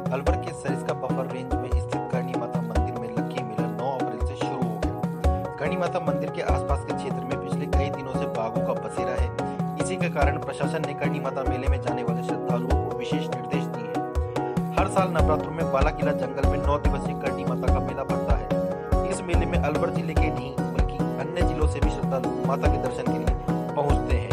अलवर के Sariska buffer range में स्थित करणी माता मंदिर में लक्की मेला 9 अप्रैल से शुरू हो गया। करणी माता मंदिर के आसपास के क्षेत्र में पिछले कई दिनों से बाघों का बसेरा है। इसी के कारण प्रशासन ने करणी माता मेले में जाने वाले श्रद्धालुओं को विशेष निर्देश दिए हैं। हर साल नवरात्रों में बाला किला जंगल में 9 दिवसीय करणी माता का मेला पड़ता है। इस मेले में अलवर जिले के नहीं बल्कि अन्य जिलों से भी श्रद्धालु माता के दर्शन के लिए पहुंचते हैं।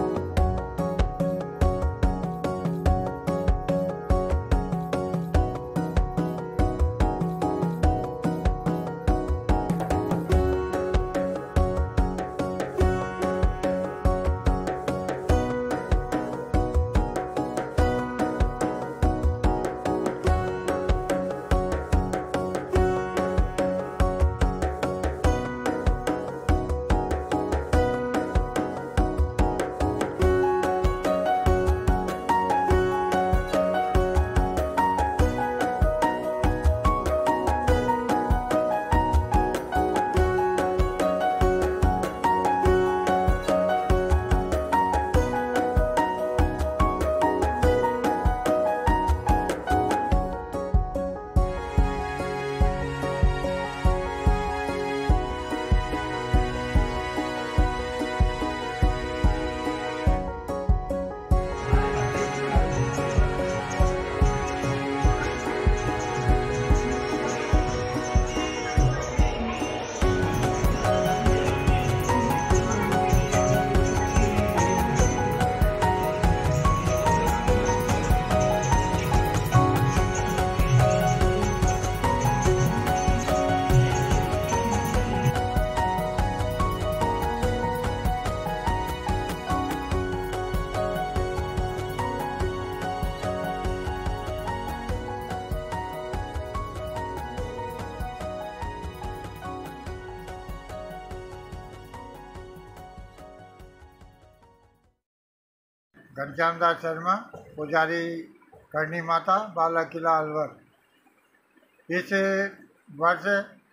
घनश्याम दास शर्मा, पुजारी करणी माता, बाला किला अलवर। इस वर्ष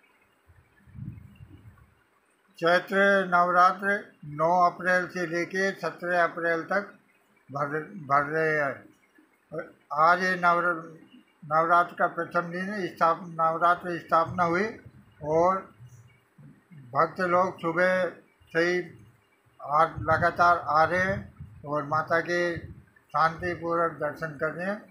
चैत्र नवरात्र 9 अप्रैल से लेके 17 अप्रैल तक भर रहे हैं। आज नवरात्र का प्रथम दिन नवरात्र स्थापना हुई और भक्त लोग सुबह से ही लगातार आ रहे हैं और माता के शांतिपूर्वक दर्शन कर रहे हैं।